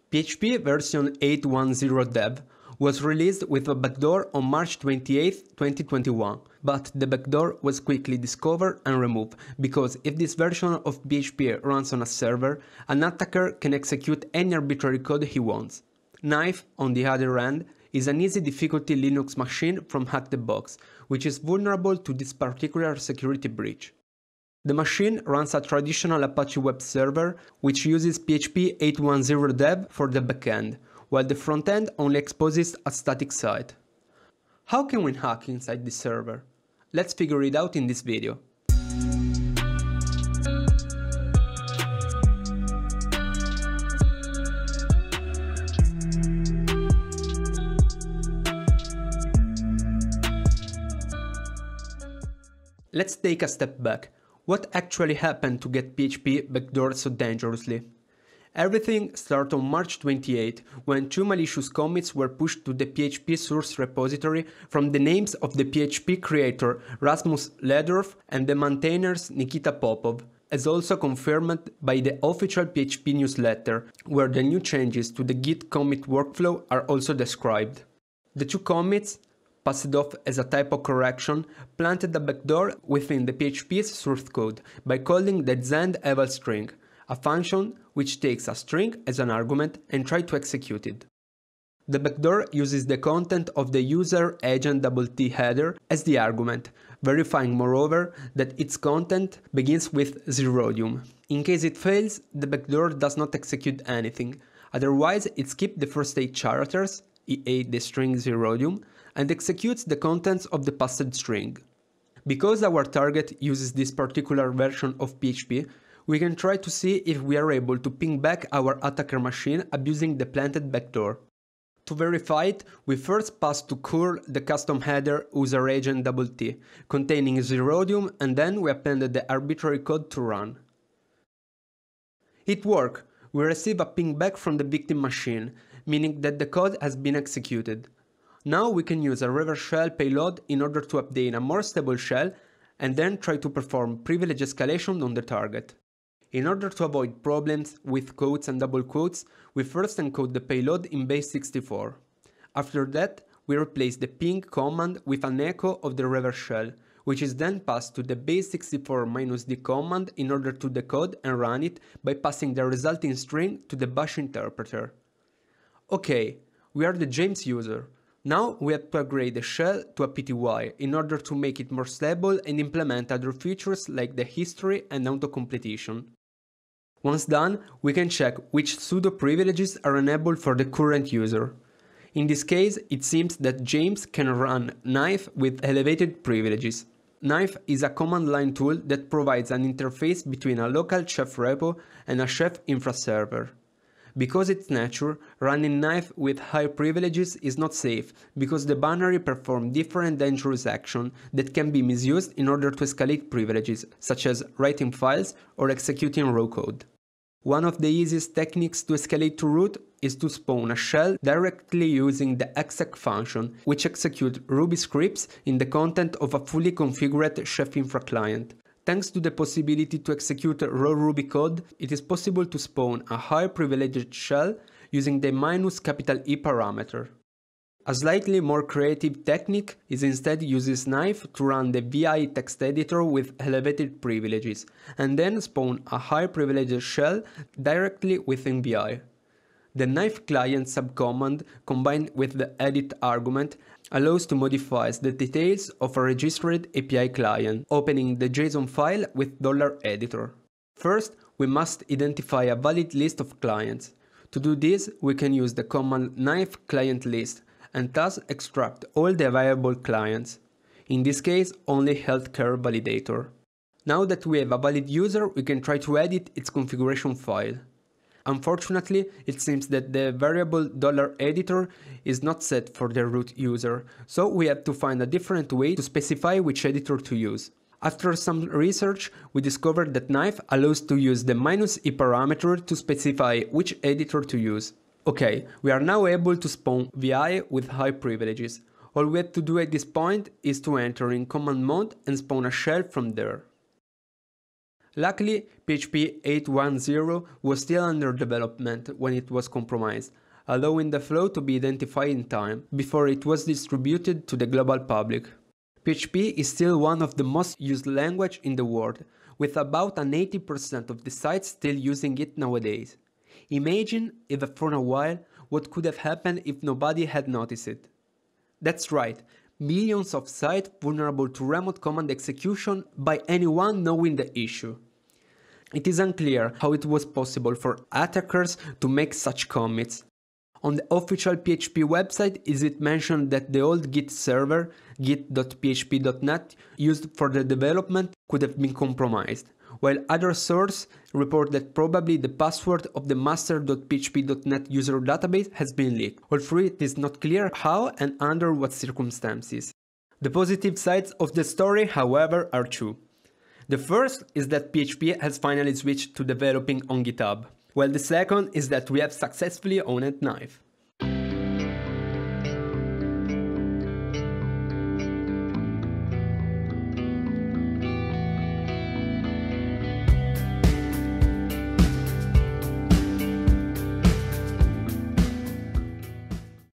PHP version 8.10 dev was released with a backdoor on March 28, 2021, but the backdoor was quickly discovered and removed because if this version of PHP runs on a server, an attacker can execute any arbitrary code he wants. Knife, on the other hand, is an easy difficulty Linux machine from HackTheBox, which is vulnerable to this particular security breach. The machine runs a traditional Apache web server, which uses PHP 8.10 dev for the backend, while the frontend only exposes a static site. How can we hack inside this server? Let's figure it out in this video. Let's take a step back. What actually happened to get PHP backdoored so dangerously? Everything started on March 28, when two malicious commits were pushed to the PHP source repository from the names of the PHP creator Rasmus Ledorf and the maintainers Nikita Popov, as also confirmed by the official PHP newsletter, where the new changes to the Git commit workflow are also described. The two commits, passed off as a typo correction, planted a backdoor within the PHP's source code by calling the Zend eval string, a function which takes a string as an argument and tries to execute it. The backdoor uses the content of the User-Agentt header as the argument, verifying moreover that its content begins with zerodium. In case it fails, the backdoor does not execute anything, otherwise it skips the first 8 characters, i.e. the string zerodium, and executes the contents of the passed string. Because our target uses this particular version of PHP, we can try to see if we are able to ping back our attacker machine abusing the planted backdoor. To verify it, we first pass to curl the custom header User-Agentt containing zerodium, and then we appended the arbitrary code to run. It worked. We receive a ping back from the victim machine, meaning that the code has been executed. Now we can use a reverse shell payload in order to update a more stable shell and then try to perform privilege escalation on the target. In order to avoid problems with quotes and double quotes, we first encode the payload in base 64. After that, we replace the ping command with an echo of the reverse shell, which is then passed to the base 64-d command in order to decode and run it by passing the resulting string to the bash interpreter. Okay, we are the James user. Now we have to upgrade the shell to a PTY in order to make it more stable and implement other features like the history and auto-completion. Once done, we can check which pseudo privileges are enabled for the current user. In this case, it seems that James can run Knife with elevated privileges. Knife is a command line tool that provides an interface between a local chef repo and a chef infra server. Because its nature, running Knife with high privileges is not safe, because the binary performs different dangerous actions that can be misused in order to escalate privileges, such as writing files or executing raw code. One of the easiest techniques to escalate to root is to spawn a shell directly using the exec function, which executes Ruby scripts in the content of a fully configured chef infra client. Thanks to the possibility to execute raw Ruby code, it is possible to spawn a high privileged shell using the -E parameter. A slightly more creative technique is instead uses Knife to run the VI text editor with elevated privileges, and then spawn a high privileged shell directly within VI. The Knife client subcommand, combined with the edit argument, allows to modify the details of a registered API client, opening the JSON file with $editor. First, we must identify a valid list of clients. To do this, we can use the command Knife client list, and thus extract all the available clients. In this case, only healthcare validator. Now that we have a valid user, we can try to edit its configuration file. Unfortunately, it seems that the variable $editor is not set for the root user, so we have to find a different way to specify which editor to use. After some research, we discovered that Knife allows to use the -E parameter to specify which editor to use. Okay, we are now able to spawn VI with high privileges. All we have to do at this point is to enter in command mode and spawn a shell from there. Luckily, PHP 8.10 was still under development when it was compromised, allowing the flaw to be identified in time, before it was distributed to the global public. PHP is still one of the most used languages in the world, with about an 80% of the sites still using it nowadays. Imagine, even for a while, what could have happened if nobody had noticed it. That's right, millions of sites vulnerable to remote command execution by anyone knowing the issue. It is unclear how it was possible for attackers to make such commits. On the official PHP website is it mentioned that the old Git server, git.php.net, used for the development could have been compromised, while other sources report that probably the password of the master.php.net user database has been leaked, although it is not clear how and under what circumstances. The positive sides of the story, however, are two. The first is that PHP has finally switched to developing on GitHub, while the second is that we have successfully owned Knife.